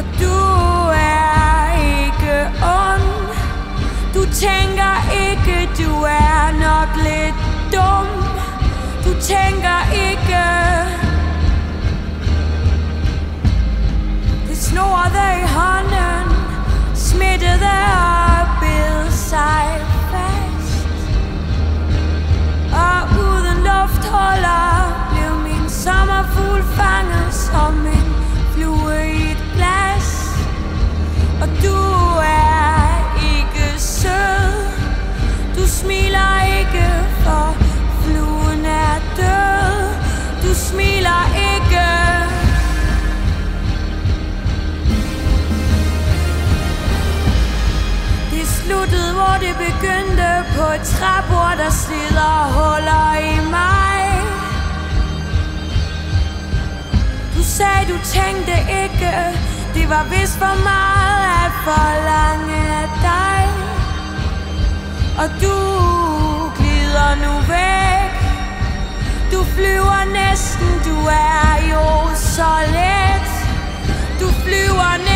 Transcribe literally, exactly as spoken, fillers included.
Og du er ikke ond. Du tænker ikke, du er nok lidt dum. Du tænker ikke. Det snorede i hånden, smittede og bed sig fast. Og uden luftholder blev min sommerfugl fanget som en flue i et glas. Og du er ikke sød. Du smiler ikke, for fluen er død. Du smiler ikke. Det sluttede, hvor det begyndte, på et træbord, der slider huller i mig. Du sagde, du tænkte ikke. Det var vist for meget at forlange af dig. Og du glider nu væk. Du flyver næsten, du er jo så let. Du flyver næsten.